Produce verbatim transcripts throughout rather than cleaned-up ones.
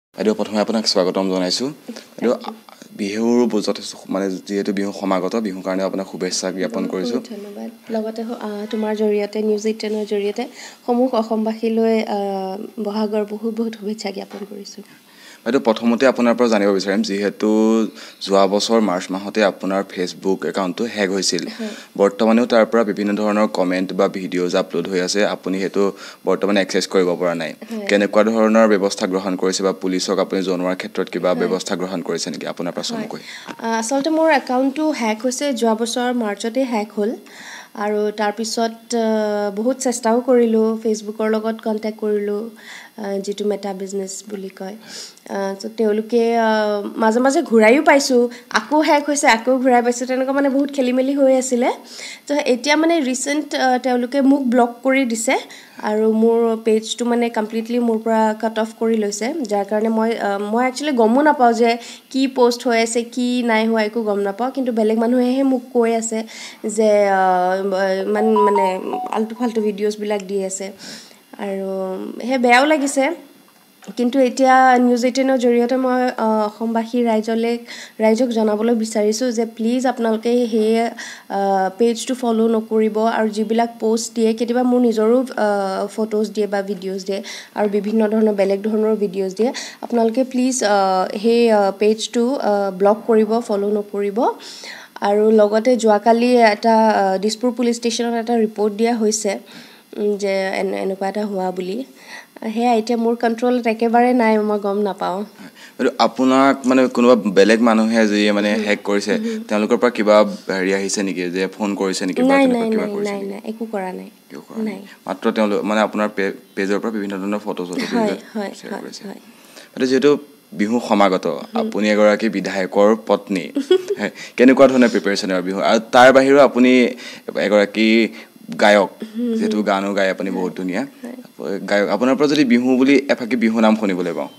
বাইদেউ প্ৰথমে আপোনাক স্বাগতম জনাইছো বাইদেউ বিহুৰ যথেষ্ট মানে যেহেতু বিহু সমাগত বিহু কাৰণে আপোনাক শুভেচ্ছা জ্ঞাপন কৰিছো ধন্যবাদ লগতে তোমাৰ জৰিয়তে নিউজ এইটিন ৰ জৰিয়তে সমূহ অসমবাসীলৈ বহাগৰ বহুত বহুত শুভেচ্ছা জ্ঞাপন কৰিছো বাইদেউ প্ৰথমতে আপোনাৰ পৰা জানিব বিচাৰিম যেহেতু যোৱা বছৰ মাৰ্চ মাহতে আপোনাৰ ফেসবুক একাউণ্টটো হেক হৈছিল বৰ্তমানেও তাৰ পৰা বিভিন্ন ধৰণৰ কমেন্ট বা ভিডিঅ'জ আপলোড হৈ আছে আপুনি হেতু বৰ্তমান এক্সেছ কৰিব পৰা নাই কেনেকুৱা ধৰণৰ ব্যৱস্থা গ্ৰহণ কৰিছে বা পুলিচক আপুনি জনোৱাৰ ক্ষেত্ৰত কিবা ব্যৱস্থা গ্ৰহণ কৰিছে নেকি আপোনাৰ পৰা চমুকৈ আসলতে মোৰ একাউণ্টটো হেক হৈছে যোৱা বছৰ মাৰ্চতে হেক হ'ল আৰু তাৰ পিছত বহুত চেষ্টাও কৰিলো ফেসবুকৰ লগত কন্টাক্ট কৰিলো যেটো মেটা বিজনেস বুলি কয় তো তেওঁলোকে মাজে মাজে ঘূৰাইও পাইছো আকো হেক হৈছে আকো ঘূৰাই পাইছো তেনেকুৱা মানে বহুত খেলিমেলি হৈ আছিল তো এতিয়া মানে ৰিসেন্ট তেওঁলোকে মোক ব্লক কৰি দিছে আৰু মোৰ পেজটো মানে কমপ্লিটলি মোৰ পৰা কাট অফ কৰি লৈছে যাৰ কাৰণে মই মই একচুয়ালি গমো নাপাও যে কি পোষ্ট হৈ আছে কি নাই হোৱা একো গম নাপাও কিন্তু বেলেগ মানুহেহে মোক কৈ আছে যে মান মানে আলটু ফালটু ভিডিঅ'জ বিলাক দি আছে আৰু হে বেয়াও লাগিছে কিন্তু এতিয়া নিউজ এইটিন ৰ জৰিয়তে মই অসমবাসী ৰাইজলে ৰাইজক জনাবলৈ বিচাৰিছো যে প্লিজ আপোনালোকে হে পেজটো ফলো নকৰিব আৰু যিবিলাক পোষ্ট দিয়ে কেতিয়াবা মোৰ নিজৰো ফটোজ দিয়ে বা ভিডিঅ'জ দিয়ে আৰু বিভিন্ন ধৰণৰ বেলেগ ধৰণৰ ভিডিঅ'জ দিয়ে আপোনালোকে প্লিজ হে পেজটো ব্লক কৰিব ফলো নকৰিব আৰু লগতে যোৱাকালি এটা দিছপুৰ পুলিচ ষ্টেচনত এটা ৰিপৰ্ট দিয়া হৈছে যে এনেকুৱা এটা হোৱা বুলি হে এতিয়া মোৰ কন্ট্ৰোলত একেবাৰে নাই মই গম নাপাও আৰু আপোনাক মানে কোনোবা বেলেগ মানুহে যে মানে হেক কৰিছে তেওঁলোকৰ পৰা কিবা হেৰি আহিছে নেকি যে ফোন কৰিছে নেকি বা কিবা কৰিছে নাই নাই একো কৰা নাই নাই মাত্ৰ তেওঁলোক মানে আপোনাৰ পেজৰ পৰা বিভিন্ন ধৰণৰ ফটো ফটো হয় হয় হয় মানে যেটো বিহু সমাগত আপুনি এগৰাকী বিধায়কৰ পত্নী কেনেকুৱা ধৰণৰ প্ৰিপাৰেচন আৰু বিহু আৰু তাৰ বাহিৰেও আপুনি এগৰাকী গায়ক যেটো গানো গায় আপুনি বহুত ধুনিয়া গায়ক আপোনাৰ পৰা যদি বিহু বুলি এফাকি বিহু নাম শুনিবলৈ পাও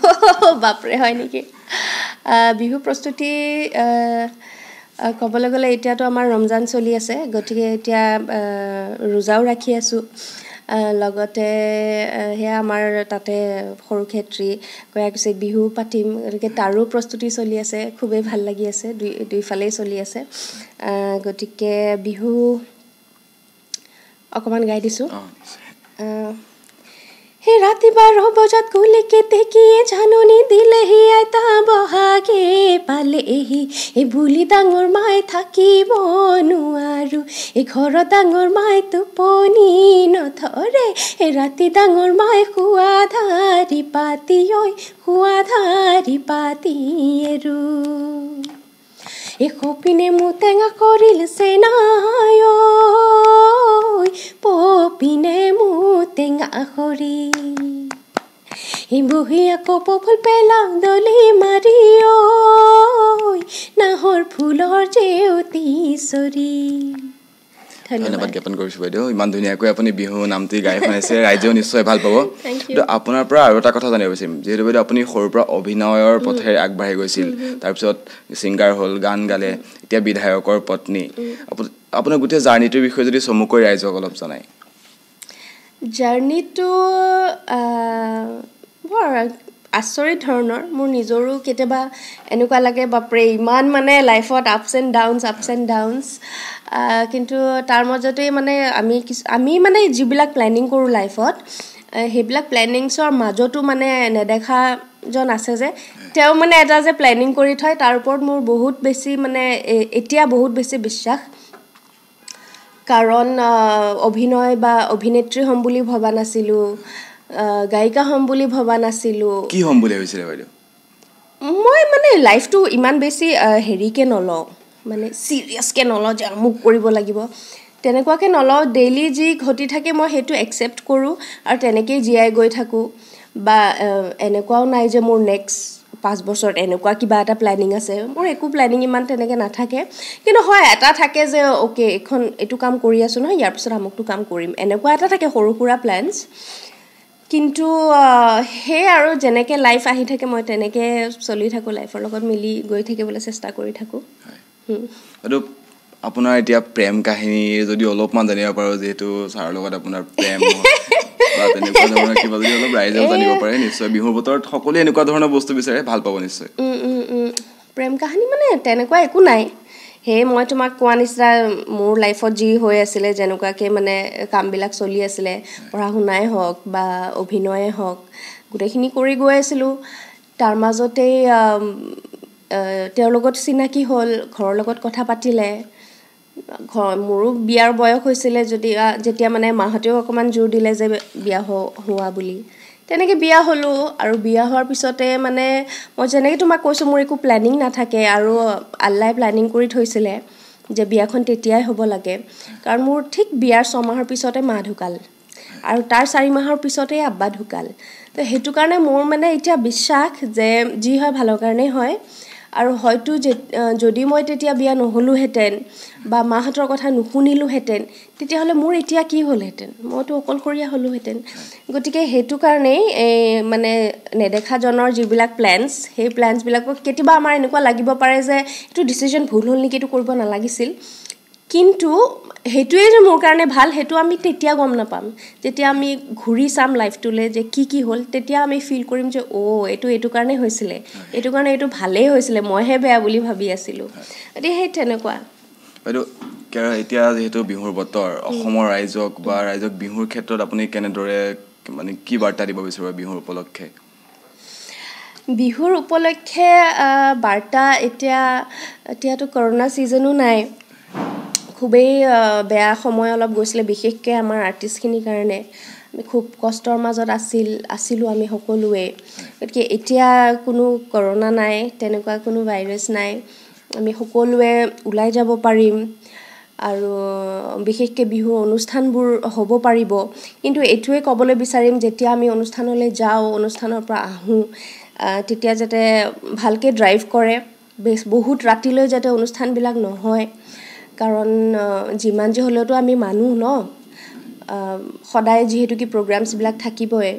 বাপৰে হয় নেকি বিহু প্ৰস্তুতি কবলৈ গলে এতিয়াতো আমাৰ ৰমজান চলি আছে গতিকে এতিয়া ৰোজাও ৰাখি আছো লগতে হে আমাৰ তাতে সৰু ক্ষেত্ৰী কয়া কৈছে বিহু পাতিম গতিকে তাৰো প্ৰস্তুতি চলি আছে খুবেই ভাল লাগি আছে দুই দুইফালেই চলি আছে গতিকে বিহু অকমান গাই দিছো হে ৰাতি বাৰ বজাত কুলিকে তেকিয়ে জাননী দিলেহি আইতা বহাগে পালেহি এই বুলি ডাঙৰ মাই থাকিব নোৱাৰো এই ঘৰত ডাঙৰ মাই টোপনি নধৰে এই ৰাতি ডাঙৰ মাই শুৱা ধাৰি পাতি ঐ শুৱা ধাৰি পাতি এৰু এই সপিনে মোৰ টেঙা কৰিল চেনাই পপিনে মোৰ টেঙা খৰি এই বহি আকৌ পফুল পেলাও দলি মাৰি নাহৰ ফুলৰ জেউতি চৰি ধন্যবাদ জ্ঞাপন কৰিছো বাইদেউ ইমান ধুনীয়াকৈ আপুনি বিহু নামটি গাই শুনাইছে ৰাইজেও নিশ্চয় ভাল পাব কিন্তু আপোনাৰ পৰা আৰু এটা কথা জানিব বিচাৰিম যেহেতু বাইদেউ আপুনি সৰুৰ পৰা অভিনয়ৰ পথে আগবাঢ়ি গৈছিল তাৰ পিছত সিংগাৰ হল গান গালে এতিয়া বিধায়কৰ পত্নী আপোনাৰ গোটেই জাৰ্নিটোৰ বিষয়ে যদি চমুকৈ ৰাইজক অলপ জনায় জাৰ্নিটো বৰ আচৰিত ধৰণৰ মোৰ নিজৰো কেতিয়াবা এনেকুৱা লাগে বাপৰে ইমান মানে লাইফত ups and downs ups and downs কিন্তু তাৰ মাজতে মানে আমি আমি মানে যিবিলাক প্লেনিং কৰোঁ লাইফত সেইবিলাক প্লেনিংছৰ মাজতো মানে নেদেখা জন আছে যে তেওঁ মানে এটা যে প্লেনিং কৰি থয় তাৰ ওপৰত মোৰ বহুত বেছি মানে এতিয়া বহুত বেছি বিশ্বাস কাৰণ অভিনয় বা অভিনেত্ৰী হ'ম বুলি ভবা নাছিলো গায়িকা হ'ম বুলি ভবা নাছিলো কি হ'ম বুলি ভাবিছিলে বাইদেউ মই মানে লাইফটো ইমান বেছি হেৰিকে নলওঁ মানে সিৰিয়াসকে নলওঁ যে মোক কৰিব লাগিব তেনেকুৱাকে নলওঁ ডেইলি যি ঘটি থাকে মই হেতু একচেপ্ট কৰো আৰু তেনেকৈ জীয়াই গৈ থাকো বা এনেকুৱাও নাই যে মোৰ নেক্সট পাঁচ বছৰত এনেকুৱা কিবা এটা প্ল্যানিং আছে মোৰ একো প্ল্যানিং ইমান তেনেকৈ নাথাকে কিন্তু হয় এটা থাকে যে ওকে এখন এটো কাম কৰি আছো নহয় ইয়াৰ পিছত আমকটো কাম কৰিম এনেকুৱা এটা থাকে সৰু সুৰা প্ল্যানছ কিন্তু হে আৰু যেনেকৈ লাইফ আহি থাকে মই তেনেকৈ চলি থাকো লাইফৰ লগত মিলি গৈ থাকিবলৈ চেষ্টা কৰি থাকো আৰু আপোনাৰ এতিয়া প্ৰেম কাহিনী যদি অলপমান জানিব পাৰো যেহেতু ছাৰৰ লগত আপোনাৰ প্ৰেম বা তেনেকুৱা ধৰণৰ কিবা যদি অলপ ৰাইজেও জানিব পাৰে নিশ্চয় বিহুৰ বতৰত সকলোৱে এনেকুৱা ধৰণৰ বস্তু বিচাৰে ভাল পাব নিশ্চয় প্ৰেম কাহিনী মানে তেনেকুৱা একো নাই সেই মই তোমাক কোৱা নিচিনা মোৰ লাইফত যি হৈ আছিলে যেনেকুৱাকৈ মানে কামবিলাক চলি আছিলে পঢ়া শুনাই হওক বা অভিনয়ে হওক গোটেইখিনি কৰি গৈ আছিলোঁ তাৰ মাজতেই তেওঁৰ লগত চিনাকি হ'ল ঘৰৰ লগত কথা পাতিলে ঘৰ মোৰো বিয়াৰ বয়স হৈছিলে যদি যেতিয়া মানে মাহঁতেও অকণমান জোৰ দিলে যে বিয়া হোৱা বুলি তেনেকৈ বিয়া হ'লোঁ আৰু বিয়া হোৱাৰ পিছতে মানে মই যেনেকৈ তোমাক কৈছোঁ মোৰ একো প্লেনিং নাথাকে আৰু আল্লাই প্লেনিং কৰি থৈছিলে যে বিয়াখন তেতিয়াই হ'ব লাগে কাৰণ মোৰ ঠিক বিয়াৰ ছমাহৰ পিছতে মা ঢুকাল আৰু তাৰ চাৰি মাহৰ পিছতেই আব্বা ঢুকাল তো সেইটো কাৰণে মোৰ মানে এতিয়া বিশ্বাস যে যি হয় ভালৰ কাৰণেই হয় আৰু হয়তো যদি মই তেতিয়া বিয়া নহ'লোহেঁতেন বা মাহঁতৰ কথা নুশুনিলোহেঁতেন তেতিয়াহ'লে মোৰ এতিয়া কি হ'লহেঁতেন মইতো অকলশৰীয়া হ'লোহেঁতেন গতিকে সেইটো কাৰণেই এই মানে নেদেখাজনৰ যিবিলাক প্লেনছ সেই প্লেনছবিলাকক কেতিয়াবা আমাৰ এনেকুৱা লাগিব পাৰে যে এইটো ডিচিজন ভুল হ'ল নেকি এইটো কৰিব নালাগিছিল কিন্তু সেইটোৱে যে মোৰ কাৰণে ভাল সেইটো আমি তেতিয়া গম নাপাম যেতিয়া আমি ঘূৰি চাম লাইফটোলৈ যে কি কি হ'ল তেতিয়া আমি ফিল কৰিম যে অ' এইটো এইটো কাৰণে হৈছিলে এইটো কাৰণে এইটো ভালেই হৈছিলে মইহে বেয়া বুলি ভাবি আছিলোঁ গতিকে সেই তেনেকুৱা বাইদেউ এতিয়া যিহেতু বিহুৰ বতৰ অসমৰ ৰাইজক বা ৰাইজক বিহুৰ ক্ষেত্ৰত আপুনি কেনেদৰে মানে কি বাৰ্তা দিব বিচাৰিব বিহুৰ উপলক্ষে বিহুৰ উপলক্ষে বাৰ্তা এতিয়া এতিয়াতো কৰোণা ছিজনো নাই খুবেই বেয়া সময় অলপ গৈছিলে বিশেষকৈ আমাৰ আৰ্টিষ্টখিনিৰ কাৰণে আমি খুব কষ্টৰ মাজত আছিল আছিলোঁ আমি সকলোৱে গতিকে এতিয়া কোনো কৰোণা নাই তেনেকুৱা কোনো ভাইৰাছ নাই আমি সকলোৱে ওলাই যাব পাৰিম আৰু বিশেষকৈ বিহু অনুষ্ঠানবোৰ হ'ব পাৰিব কিন্তু এইটোৱে ক'বলৈ বিচাৰিম যেতিয়া আমি অনুষ্ঠানলৈ যাওঁ অনুষ্ঠানৰ পৰা আহোঁ তেতিয়া যাতে ভালকৈ ড্ৰাইভ কৰে বেছ বহুত ৰাতিলৈ যাতে অনুষ্ঠানবিলাক নহয় কাৰণ যিমান যি হ'লেওতো আমি মানুহ ন সদায় যিহেতু কি প্ৰগ্ৰামছবিলাক থাকিবই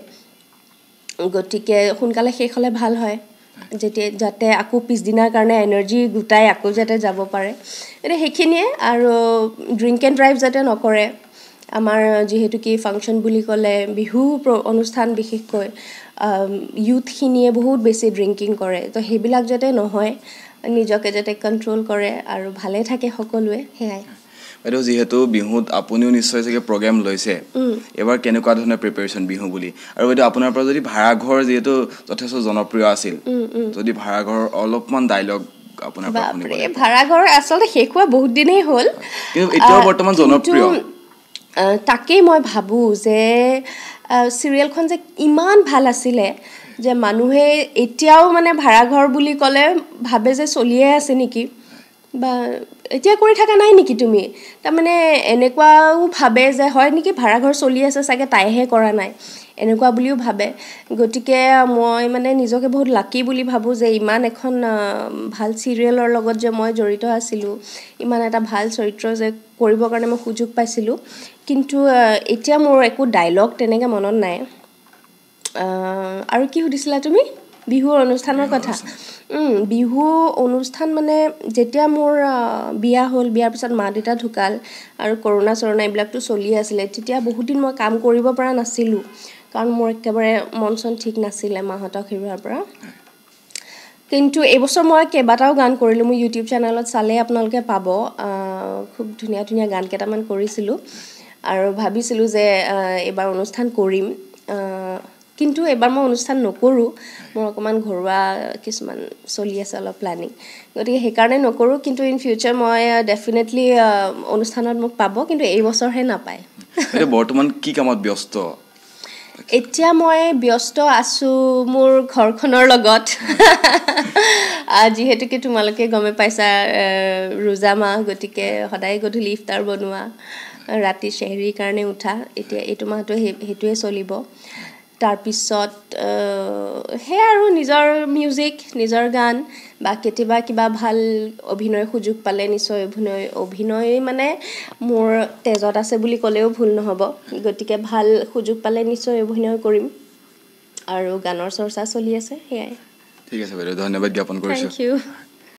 গতিকে সোনকালে শেষ হ'লে ভাল হয় যেতিয়া যাতে আকৌ পিছদিনাৰ কাৰণে এনাৰ্জি গোটাই আকৌ যাতে যাব পাৰে এতিয়া সেইখিনিয়ে আৰু ড্ৰিংক এণ্ড ড্ৰাইভ যাতে নকৰে আমাৰ যিহেতু কি ফাংচন বুলি ক'লে বিহু অনুষ্ঠান বিশেষকৈ ইউথখিনিয়ে বহুত বেছি ড্ৰিংকিং কৰে তো সেইবিলাক যাতে নহয় নিজকে যাতে কণ্ট্ৰল কৰে আৰু ভালে থাকে সকলোৱে সেয়াই বাইদেউ যিহেতু বিহুত আপুনিও নিশ্চয় চাগে প্ৰগ্ৰেম লৈছে এবাৰ কেনেকুৱা ধৰণৰ প্ৰিপেৰেশ্যন বিহু বুলি আৰু বাইদেউ আপোনাৰ পৰা যদি ভাড়াঘৰ যিহেতু যথেষ্ট জনপ্ৰিয় আছিল যদি ভাড়াঘৰ অলপমান ডাইলগ আপোনাৰ পৰা শুনিব ভাড়াঘৰ আচলতে শেষ হোৱা বহুত দিনেই হ'ল কিন্তু এতিয়াও বৰ্তমান জনপ্ৰিয় তাকেই মই ভাবোঁ যে চিৰিয়েলখন যে ইমান ভাল আছিলে যে মানুহে এতিয়াও মানে ভাড়াঘৰ বুলি ক'লে ভাবে যে চলিয়ে আছে নেকি বা এতিয়া কৰি থকা নাই নেকি তুমি তাৰমানে এনেকুৱাও ভাবে যে হয় নেকি ভাড়াঘৰ চলি আছে চাগে তাইহে কৰা নাই এনেকুৱা বুলিও ভাবে গতিকে মই মানে নিজকে বহুত লাকি বুলি ভাবোঁ যে ইমান এখন ভাল চিৰিয়েলৰ লগত যে মই জড়িত আছিলোঁ ইমান এটা ভাল চৰিত্ৰ যে কৰিবৰ কাৰণে মই সুযোগ পাইছিলোঁ কিন্তু এতিয়া মোৰ একো ডাইলগ তেনেকৈ মনত নাই আৰু কি সুধিছিলা তুমি বিহুৰ অনুষ্ঠানৰ কথা বিহু অনুষ্ঠান মানে যেতিয়া মোৰ বিয়া হ'ল বিয়াৰ পিছত মা দেউতা ঢুকাল আৰু কৰোণা চৰোণা এইবিলাকতো চলি আছিলে তেতিয়া বহুত দিন মই কাম কৰিব পৰা নাছিলোঁ কাৰণ মোৰ একেবাৰে মন চন ঠিক নাছিলে মাহঁতক হেৰুৱাৰ পৰা কিন্তু এইবছৰ মই কেইবাটাও গান কৰিলোঁ মোৰ ইউটিউব চেনেলত চালে আপোনালোকে পাব খুব ধুনীয়া ধুনীয়া গান কেইটামান কৰিছিলোঁ আৰু ভাবিছিলোঁ যে এইবাৰ অনুষ্ঠান কৰিম কিন্তু এবাৰ মই অনুষ্ঠান নকৰোঁ মোৰ অকণমান ঘৰুৱা কিছুমান চলি আছে অলপ প্লেনিং গতিকে সেইকাৰণে নকৰোঁ কিন্তু ইন ফিউচাৰ মই ডেফিনেটলি অনুষ্ঠানত মোক পাব কিন্তু এই বছৰহে নাপায় বৰ্তমান কি কামত ব্যস্ত এতিয়া মই ব্যস্ত আছোঁ মোৰ ঘৰখনৰ লগত যিহেতুকে তোমালোকে গমে পাইছা ৰোজা মাহ গতিকে সদায় গধূলি ইফতাৰ বনোৱা ৰাতি চেহৰিৰ কাৰণে উঠা এতিয়া এইটো মাহটো সেইটোৱে চলিব তাৰপিছত সেই আৰু নিজৰ মিউজিক নিজৰ গান বা কেতিয়াবা কিবা ভাল অভিনয় সুযোগ পালে নিশ্চয় অভিনয় অভিনয় মানে মোৰ তেজত আছে বুলি ক'লেও ভুল নহ'ব গতিকে ভাল সুযোগ পালে নিশ্চয় অভিনয় কৰিম আৰু গানৰ চৰ্চা চলি আছে সেয়াই ঠিক আছে বাইদেউ ধন্যবাদ জ্ঞাপন কৰিছোঁ থেংক ইউ